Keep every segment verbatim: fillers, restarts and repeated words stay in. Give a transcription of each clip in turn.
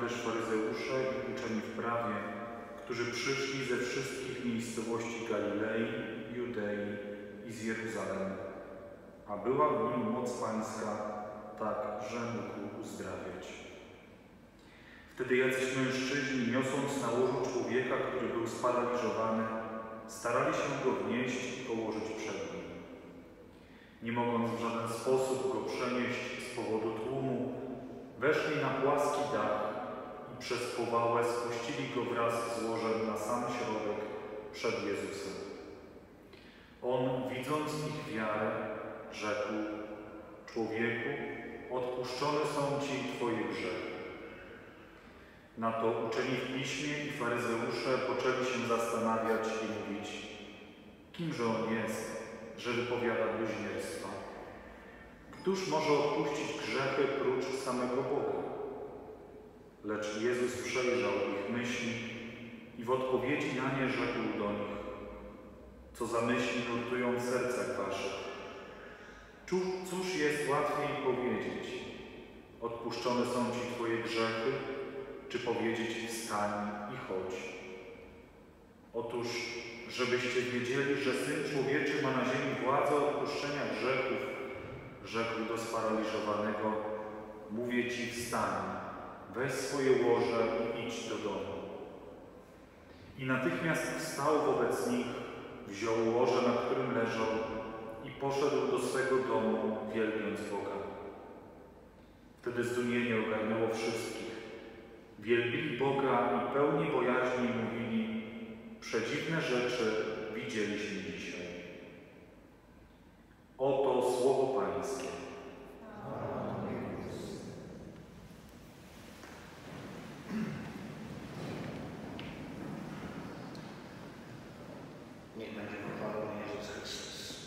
też faryzeusze i uczeni w prawie, którzy przyszli ze wszystkich miejscowości Galilei, Judei i z Jeruzalemu, a była w nim moc Pańska, tak, że mógł uzdrawiać. Wtedy jacyś mężczyźni, niosąc na łożu człowieka, który był sparaliżowany, starali się go wnieść i położyć przed nim. Nie mogąc w żaden sposób go przenieść z powodu tłumu, weszli na płaski dach i przez powałę spuścili go wraz z łożem na sam środek przed Jezusem. On, widząc ich wiarę, rzekł: człowieku, odpuszczone są ci twoje grzechy. Na to uczeni w piśmie i faryzeusze poczęli się zastanawiać i mówić: kimże on jest, że wypowiada bluźnierstwa? Któż może odpuścić grzechy prócz samego Boga? Lecz Jezus przejrzał ich myśli i w odpowiedzi na nie rzekł do nich: co za myśli nurtują w sercach waszych? Cóż jest łatwiej powiedzieć: odpuszczone są ci twoje grzechy, czy powiedzieć: wstań i chodź? Otóż, żebyście wiedzieli, że Syn Człowieczy ma na ziemi władzę odpuszczenia grzechów, rzekł do sparaliżowanego: mówię ci, wstań, weź swoje łoże i idź do domu. I natychmiast wstał wobec nich, wziął łoże, na którym leżał, i poszedł do swego domu, wielbiąc Boga. Wtedy zdumienie ogarnęło wszystkich. Wielbili Boga i pełni bojaźni mówili: przedziwne rzeczy widzieliśmy dzisiaj. Oto słowo Pańskie. Niech będzie pochwalony Jezus Chrystus.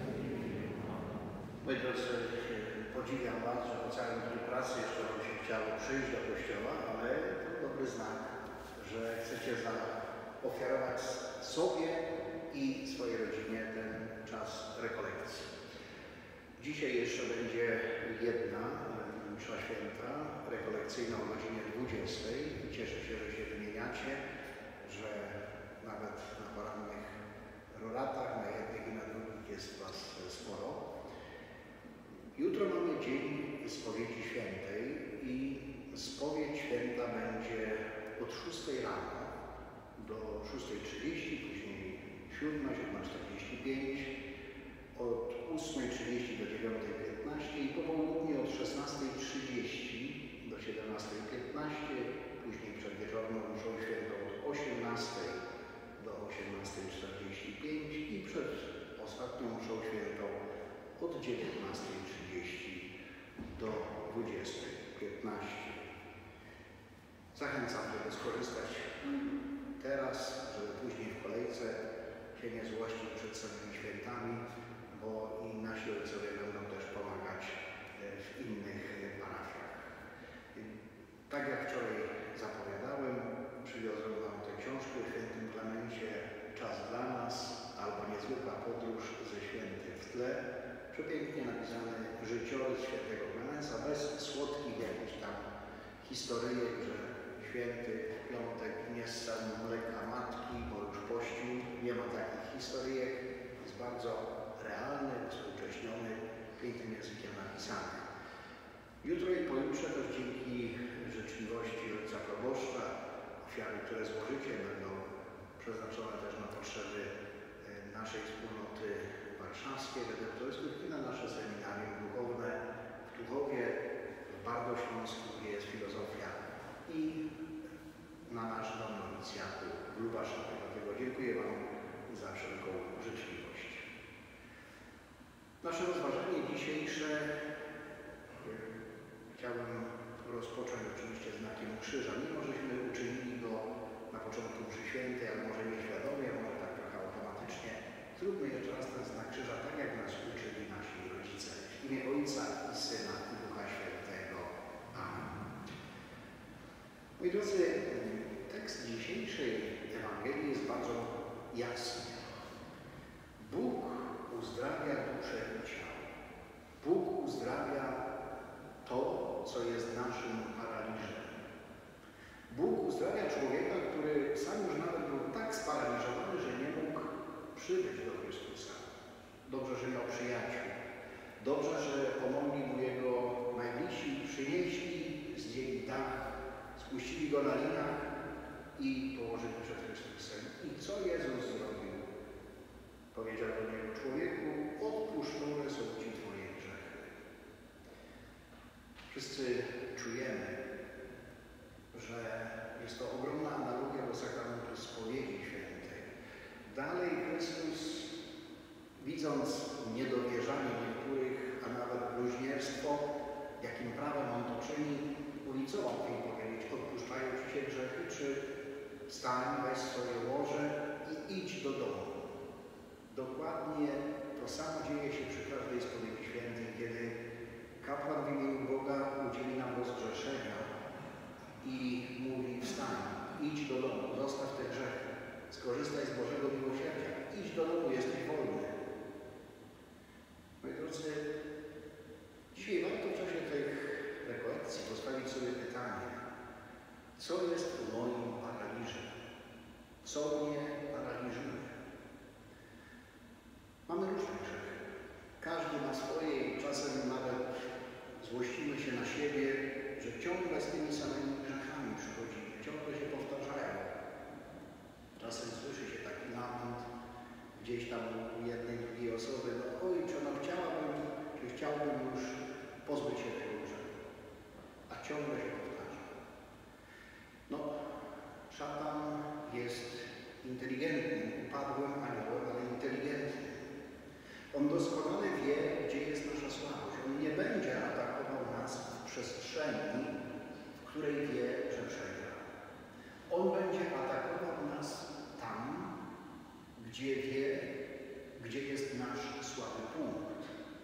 Moi drodzy, podziwiam Was, że po całym dniu pracy jeszcze Wam się chciało przyjść do kościoła, ale to dobry znak, że chcecie zaofiarować sobie i swojej rodzinie ten czas rekolekcji. Dzisiaj jeszcze będzie jedna msza święta rekolekcyjna o godzinie dwudziestej. Cieszę się, że się wymieniacie, że nawet na porannych rolatach, na jednych i na drugich jest Was sporo. Jutro mamy dzień spowiedzi świętej i spowiedź święta będzie od szóstej rano do szóstej trzydzieści, później siódma, siódma czterdzieści pięć, od ósmej trzydzieści do dziewiątej piętnaście i po południu od szesnastej trzydzieści do siedemnastej piętnaście, później przed wieczorną mszą świętą od osiemnastej do osiemnastej czterdzieści pięć i przed ostatnią mszą świętą od dziewiętnastej trzydzieści do dwudziestej piętnaście. Zachęcam, żeby skorzystać teraz, żeby później w kolejce się nie złościć przed samymi świętami, bo i nasi ojcowie będą też pomagać w innych parafiach. Tak jak wczoraj zapowiadałem, przywiozłem Wam tę książkę o świętym Klemencie, Czas dla nas, albo Niezwykła podróż ze świętym w tle. Przepięknie napisany życiorys świętego Klemensa, bez słodkich jakichś tam historyjek, że święty w piątek nie ssał mleka matki, bo już pościł. Nie ma takich historyjek. Jest bardzo realny, współcześniony, pięknym językiem napisany. Jutro i pojutrze też dzięki życzliwości ojca proboszcza ofiary, które złożycie, będą przeznaczone też na potrzeby naszej wspólnoty warszawskiej, redemptorystów i na nasze seminarium duchowne w Tuchowie, w Bardośląsku, gdzie jest filozofia, i na nasz dom nowicjatu w Lubaszowie. Dlatego dziękuję Wam za wszelką życzliwość. Nasze rozważanie dzisiejsze chciałbym rozpocząć oczywiście znakiem krzyża. Mimo żeśmy uczynili go na początku mszy świętej, ale może nieświadomie, może tak trochę automatycznie, zróbmy jeszcze raz ten znak krzyża, tak jak nas uczyli nasi rodzice. W imię Ojca i Syna i Ducha Świętego. Amen. Moi drodzy, tekst dzisiejszej Ewangelii jest bardzo jasny. Bóg uzdrawia duszę i ciało. Bóg uzdrawia to, co jest naszym paraliżem. uzdrawia człowieka, który sam już nawet był tak sparaliżowany, że nie mógł przybyć do Chrystusa. Dobrze, że miał przyjaciół. Dobrze, że pomogli mu jego najbliżsi, przynieśli, zdjęli dach, spuścili go na linach i położyli przed Chrystusem. I co Jezus zrobił? Powiedział do niego: człowieku, odpuszczone są ci twoje grzechy. Wszyscy czujemy, że jest to ogromna analogia do sakramentu spowiedzi świętej. Dalej Chrystus, widząc niedowierzanie niektórych, a nawet bluźnierstwo, jakim prawem on to czyni, mówi, co mam im powiedzieć, odpuszczają ci się grzechy, czy wstań, weź swoje łoże i idź do domu. Dokładnie to samo dzieje się przy każdej spowiedzi świętej, kiedy kapłan w imieniu Boga udzieli nam rozgrzeszenia i mówi: wstań, idź do domu, zostaw te grzechy, skorzystaj z Bożego miłosierdzia, idź do domu, jesteś wolny. Moi drodzy, dzisiaj warto w czasie tych rekolekcji postawić sobie pytanie, co jest moim paraliżem? Co mnie paraliżuje? Mamy różne grzechy. Każdy ma swoje i czasem nawet złościmy się na siebie, że ciągle z tymi samymi grzechami przychodzimy, ciągle się powtarzają. Czasem słyszy się taki lament gdzieś tam u jednej, drugiej osoby: no ojcze, no chciałabym, czy chciałbym już pozbyć się tego grzechu. A ciągle się powtarza. No, szatan jest inteligentnym, upadłym aniołem, ale inteligentnym. On doskonale wie, gdzie jest nasza słabość. On nie będzie atakował nas w przestrzeni, w której wie, że przegra. On będzie atakował nas tam, gdzie wie, gdzie jest nasz słaby punkt.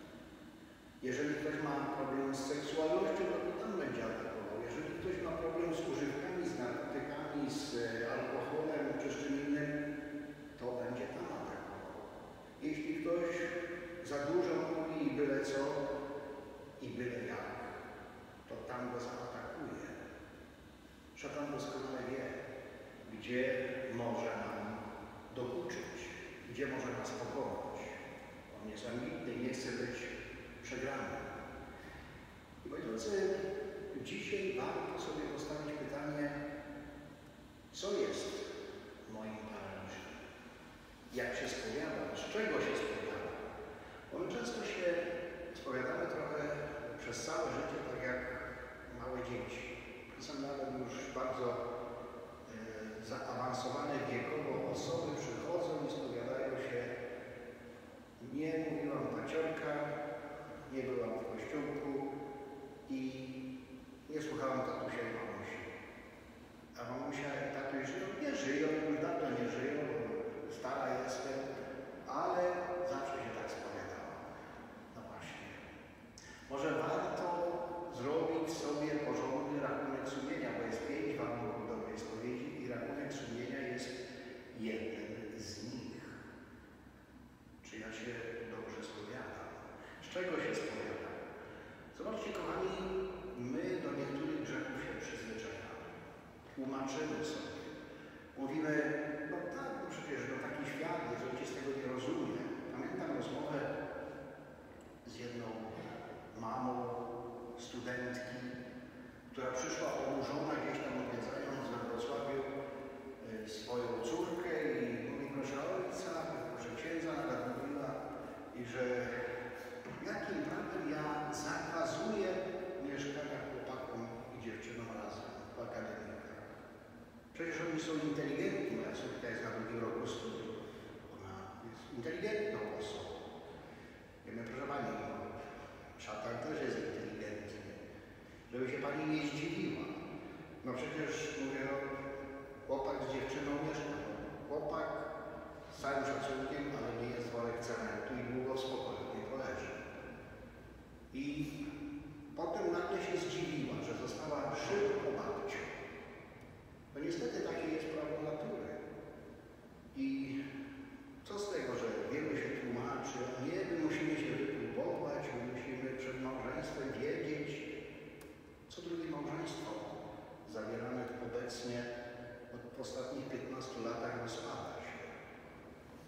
Jeżeli ktoś ma problem z seksualnością, no to tam będzie atakował. Jeżeli ktoś ma problem z używkami, z narkotykami, z alkoholem czy z czym innym, to będzie tam atakował. Jeśli ktoś za dużo mówi i byle co, i byle jak, to tam go zaatakuje. Szatan doskonale wie, gdzie może nam dokuczyć, gdzie może nas pokonać. On jest ambitny i nie chce być przegrany. I moi drodzy, dzisiaj warto sobie postawić pytanie, co jest moim paraliżem? Jak się spowiadam? Z czego się spowiadam? Bo my często się spowiadamy trochę przez całe życie, tak jak małe dzieci. Czasem nawet już bardzo e, zaawansowane wiekowo osoby przychodzą i spowiadają się: nie mówiłam ta ciotka, nie byłam w kościółku i nie słuchałam tatusia i mamusi. A mamusia i tatuś żyją? Nie żyją, już dawno nie żyją, bo stara jestem, ale zawsze się tak spowiadała. No właśnie. Może warto zrobić sobie porządny rachunek sumienia, bo jest pięć warunków dobrej spowiedzi i rachunek sumienia jest jeden z nich. Czy ja się dobrze spowiadam? Z czego się spowiadam? Zobaczcie, kochani, my do niektórych grzechów się przyzwyczajamy. Tłumaczymy sobie. Mówimy: no tak, no przecież no taki świat jest, ojciec tego nie rozumie. Pamiętam rozmowę z jedną mamą studentki, która przyszła oburzona gdzieś tam odwiedzając we Wrocławiu swoją córkę i mówi: proszę ojca, proszę księdza, nawet mówiła, i że jakim prawem ja zakazuję mieszkania chłopakom i dziewczynom razem w akademikach. Przecież oni są inteligentni, moja córka jest na drugim roku studiów. Ona jest inteligentną osobą. Wiemy, proszę pani, no, szatan też jest inteligentny. Żeby się pani nie zdziwiła. No przecież, mówię, no, chłopak z dziewczyną mieszka. Chłopak z całym szacunkiem, ale nie jest worek cementu i długo w spokoju nie poleży. I potem nagle się zdziwiła, że została szybko babcią. No niestety takie jest prawo natury. I co z tego, że wielu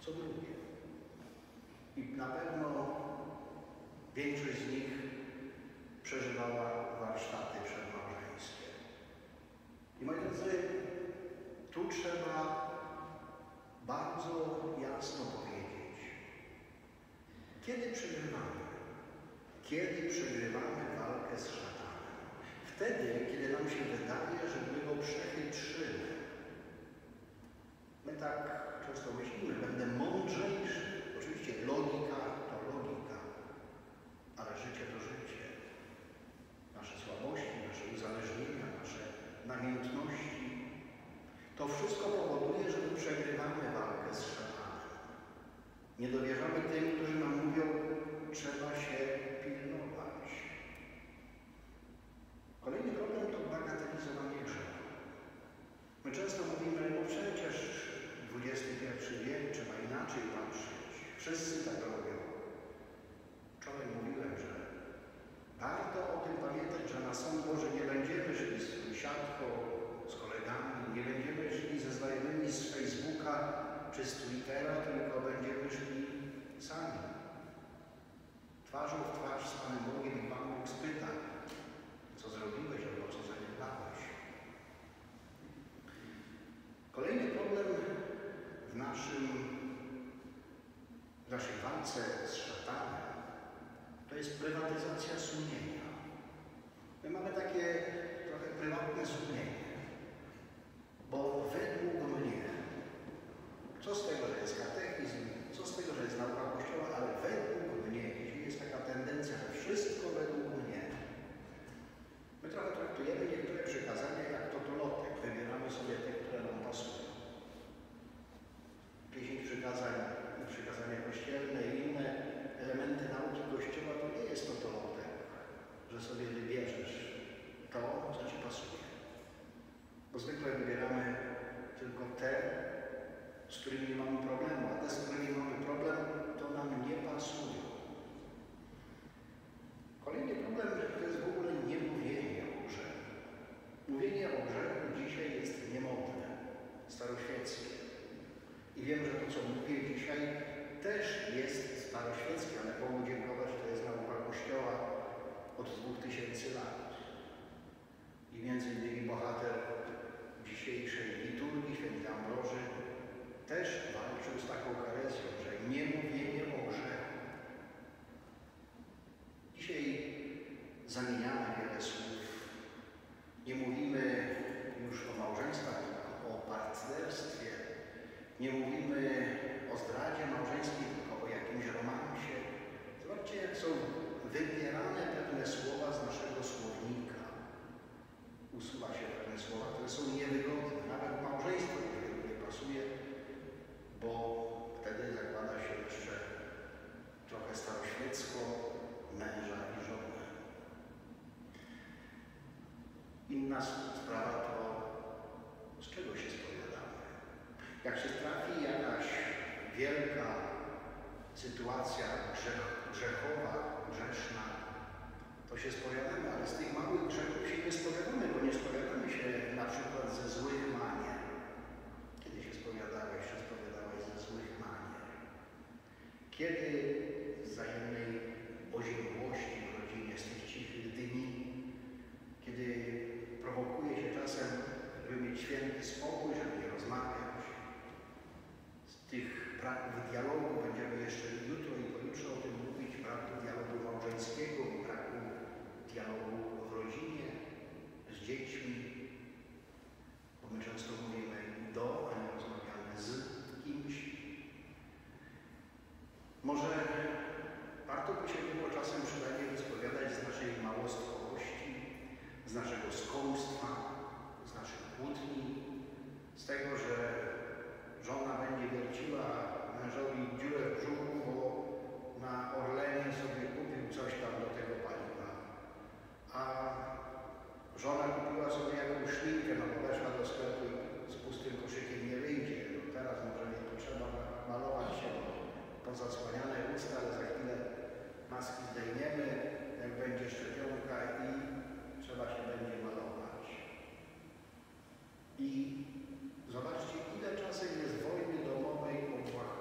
co drugie. I na pewno większość z nich przeżywała warsztaty przedmałżeńskie. I moi drodzy, tu trzeba bardzo jasno powiedzieć, kiedy przegrywamy? Kiedy przegrywamy walkę z szatanem? Wtedy, kiedy nam się wydaje, że my go przechytrzymy. My tak często myślimy, będę mądrzejszy. Oczywiście logika to logika, ale życie to życie. Nasze słabości, nasze uzależnienia, nasze namiętności. To wszystko powoduje, że my przegrywamy walkę z szatanem. Nie dowierzamy tym, którzy nam mówią, trzeba się pilnować. Kolejny problem to bagatelizowanie grzechu. My często mówimy, no przecież dwudziesty pierwszy wiek trzeba inaczej patrzeć. Wszyscy tak robią. Wczoraj mówiłem, że warto o tym pamiętać, że na sąd Boży nie będziemy szli z sąsiadką, z kolegami, nie będziemy szli ze znajomymi z Facebooka czy z Twittera, tylko będziemy szli sami. Twarzą w twarz z Panem Bogiem i Pan Bóg spyta, co zrobiłeś albo co zaniedbałeś. Kolejny problem w, naszym, w naszej walce z szatanem to jest prywatyzacja sumienia. My mamy takie trochę prywatne sumienie, bo według mnie, co z tego, że jest katechizm, co z tego, że jest nauka Kościoła, ale według mnie, jeśli jest taka tendencja, że wszystko według mnie, my trochę traktujemy niektóre przykazania jak totolotek, wybieramy sobie te, które nam pasują. Dziesięć przykazań, przykazania kościelne i inne elementy nauki Kościoła to nie jest totolotek, że sobie wybierzesz to, co ci pasuje. Bo zwykle wybieramy tylko te, z którymi nie mamy problemu, a te, z którymi mamy problem, to nam nie pasują. Kolejny problem to jest w ogóle niemówienie o grzechu. Mówienie o grzechu dzisiaj jest niemodne, staroświeckie. I wiem, że to, co mówię dzisiaj, też jest staroświeckie, ale Bogu dziękować, to jest nauka Kościoła od dwóch tysięcy lat. I między innymi bohater dzisiejszej liturgii, święty Ambroży, też walczył z taką herezją, że nie mówienie o grzechu. Dzisiaj zamieniamy wiele słów. Nie mówimy już o małżeństwach, tylko o partnerstwie. Nie mówimy o zdradzie małżeńskiej, tylko o jakimś romansie. Zobaczcie, jak są wybierane pewne słowa z naszego słownika. Usuwa się pewne słowa, które są niewygodne. Nawet małżeństwo nie pasuje, bo wtedy zakłada się jeszcze trochę staroświecko męża i żonę. Inna sprawa to, z czego się spowiadamy. Jak się trafi jakaś wielka sytuacja grzech, grzechowa, grzeszna, to się spowiadamy, ale z tych małych grzechów się nie spowiadamy, bo nie spowiadamy się na przykład ze złych manier. Kiedy się spowiadałeś, czy spowiadałeś ze złych manier? Kiedy z wzajemnej oziębłości w rodzinie, z tych cichych dni, kiedy prowokuje się czasem, żeby mieć święty spokój, żeby nie rozmawiać. Z tych braków dialogu będziemy jeszcze jutro i pojutrze o tym mówić, braku dialogu małżeńskiego, braku dialogu w rodzinie, z dziećmi, bo my często mówimy do, a nie rozmawiamy z kimś. Może warto by się było czasem przynajmniej wyspowiadać z naszej małostkowości, z naszego skąpstwa, z naszych kłótni, z tego, że żona będzie wierciła mężowi dziurę w brzuchu, bo na Orlenie sobie kupił coś tam do tego paliwa. A żona kupiła sobie jakąś szminkę, no bo weszła do sklepu z pustym koszykiem nie wyjdzie. No teraz może nie potrzeba malować się, bo pozasłaniane usta, ale za chwilę maski zdejmiemy, jak będzie szczepionka i trzeba się będzie malować. I zobaczcie, ile czasem jest wojny domowej o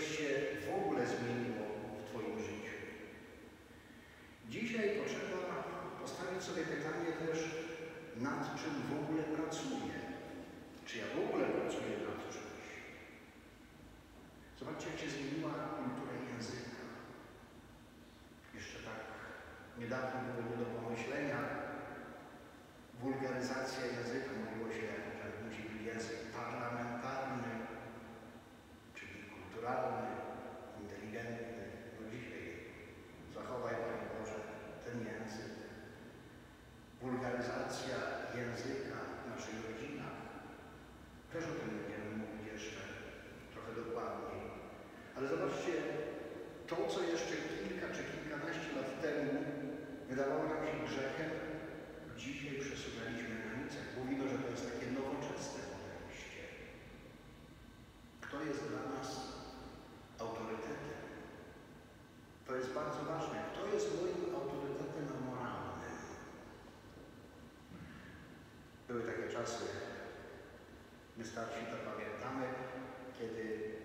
się w ogóle zmieniło w Twoim życiu? Dzisiaj potrzeba postawić sobie pytanie też, nad czym w ogóle pracuję. Czy ja w ogóle pracuję nad czymś? Zobaczcie, jak się zmieniła kultura języka. Jeszcze tak niedawno było nie do pomyślenia. Wulgaryzacja języka, mówiło się, że musi być język parlamentarny, czyli kulturalny, inteligentny. No dzisiaj zachowaj, Panie Boże, ten język. Wulgaryzacja języka w naszych rodzinach. Też o tym będziemy mówić jeszcze trochę dokładniej. Ale zobaczcie, to co jeszcze kilka czy kilkanaście lat temu wydawało nam się grzechem, dzisiaj przesunęliśmy granicę. Mówimy, że to jest takie nowoczesne podejście. Kto jest dla nas autorytetem? To jest bardzo ważne. Kto jest moim autorytetem moralnym? Były takie czasy, my starsi to pamiętamy, kiedy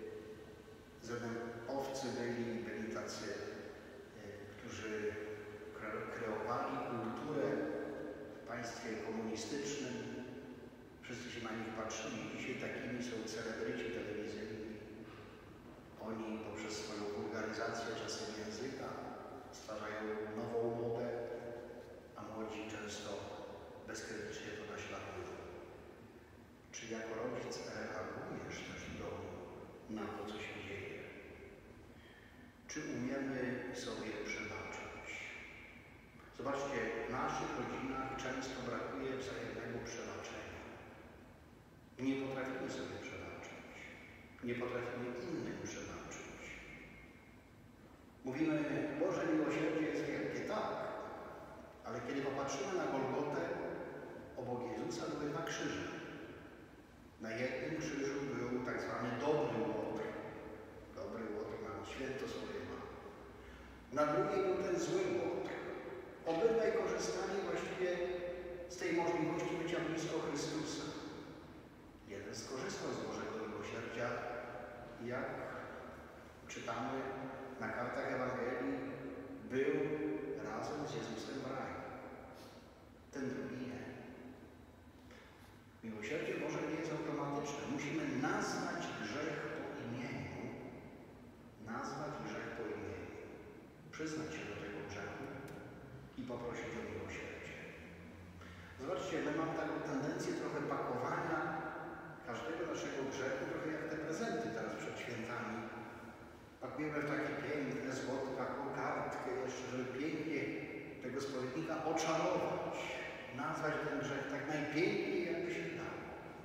owcy byli, byli tacy, którzy kreowali kulturę w państwie komunistycznym. Wszyscy się na nich patrzyli. Dzisiaj takimi są celebryci telewizyjni. Oni poprzez swoją wulgaryzację czasem języka stwarzają nową modę, a młodzi często bezkrytycznie to naśladują. Czy jako rodzic reagujesz też w domu na to, co się dzieje? Czy umiemy sobie przebaczyć? Zobaczcie, w naszych rodzinach często brakuje wzajemnego przebaczenia. Nie potrafimy sobie przebaczyć. Nie potrafimy innym przebaczyć. Mówimy, Boże miłosierdzie jest wielkie, tak, ale kiedy popatrzymy na Golgotę, obok Jezusa były dwa krzyże. Na jednym krzyżu był tak zwany dobry łotr. Dobry łotr ma święto swoje ma. Na drugiej był ten zły łotr. Obydwaj korzystali właściwie z tej możliwości bycia blisko Chrystusa. Jeden skorzystał z Bożego miłosierdzia i jak czytamy na kartach Ewangelii, był razem z Jezusem w raju. Ten drugi nie. Miłosierdzie Boże nie jest automatyczne. Musimy nazwać grzech po imieniu. Nazwać grzech po imieniu. Przyznać się do tego grzechu i poprosić o miłosierdzie. Zobaczcie, my mamy taką tendencję trochę pakowania każdego naszego grzechu, trochę jak te prezenty teraz przed świętami. Pakujemy w takie piękne, złotka, kokardkę jeszcze, żeby pięknie tego spowiednika oczarować. Nazwać ten grzech tak najpiękniej, jakby się dało.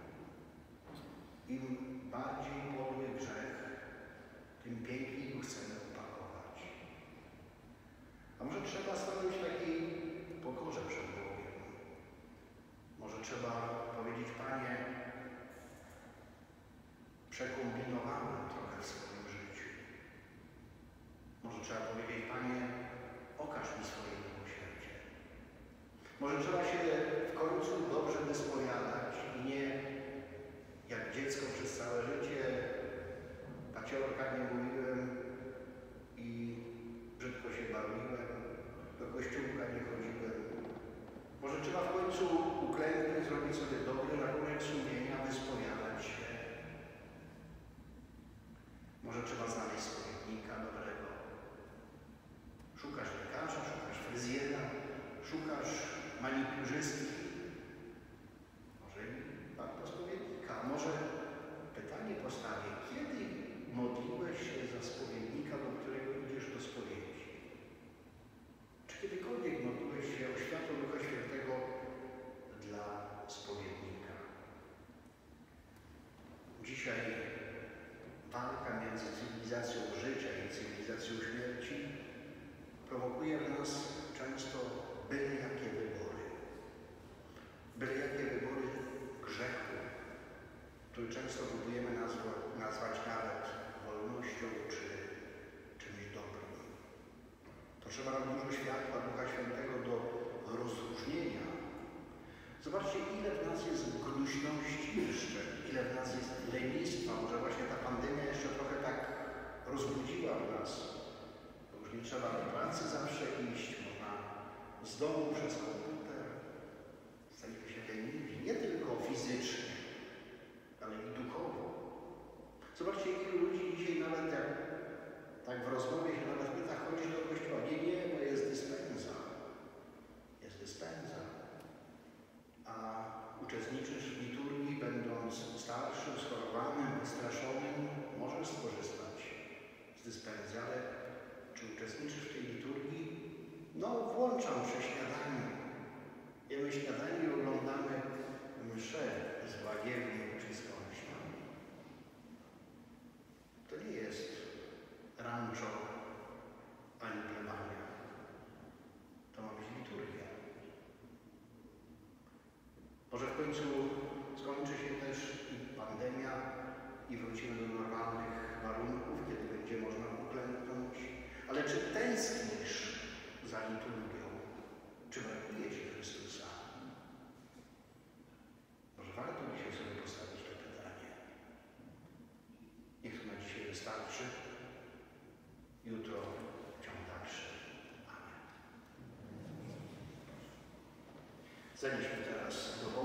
Im bardziej podły grzech, tym piękniej go chcemy upakować. A może trzeba stanąć w takiej pokorze przed Bogiem. Może trzeba powiedzieć, Panie, przekombinowałem trochę w swoim życiu. Może trzeba powiedzieć, Panie, okaż mi swoje miłosierdzie. Może trzeba się w końcu dobrze wyspowiadać i nie jak dziecko przez całe życie paciorka nie mówiłem i brzydko się bawiłem, do kościółka nie chodziłem. Może trzeba w końcu uklęknąć, zrobić sobie dobry rachunek sumienia, wyspowiadać się. Może trzeba znaleźć spowiednika dobrego. Szukasz lekarza, szukasz fryzjera, szukasz manikurzystki. Może i warto spowiednika. Może pytanie postawię, kiedy modliłeś się za spowiednika, do którego idziesz do spowiedzi? Czy kiedykolwiek modliłeś się o światło Ducha Świętego dla spowiednika? Dzisiaj walka między cywilizacją życia i cywilizacją śmierci prowokuje w nas często byle jakie wybory. Byle jakie wybory grzechu, który często próbujemy nazwa, nazwać nawet wolnością czy czymś dobrym. To trzeba nam dużo światła Ducha Świętego do rozróżnienia. Zobaczcie, ile w nas jest gnuśności jeszcze, ile w nas jest lenistwa. Może właśnie ta pandemia jeszcze trochę tak trzeba do pracy zawsze iść, można z domu przez komputer. Staliśmy się leniwi, nie tylko fizycznie, ale i duchowo. Zobaczcie, ilu ludzi dzisiaj nawet jak tak w rozmowie się nawet pyta, chodzi do kościoła. Nie, nie, bo jest dyspensa. Jest dyspensa. A uczestniczysz w liturgii, będąc starszym, schorowanym, wystraszonym, możesz skorzystać z dyspensy, ale czy uczestniczysz w tej liturgii? No, włączam przy śniadaniu. Jemy śniadanie i oglądamy mszę z Łagiewni czy skądś tam. To nie jest rancho ani plebania. To ma być liturgia. Może w końcu skończy się też i pandemia i wrócimy do normalnych warunków, kiedy będzie można uklęknąć. Ale czy tęsknisz za liturgią? Czy brakuje Ci Chrystusa? Może warto dzisiaj sobie postawić to pytanie. Niech to na dzisiaj wystarczy. Jutro ciąg dalszy. Amen. Zanieśmy teraz do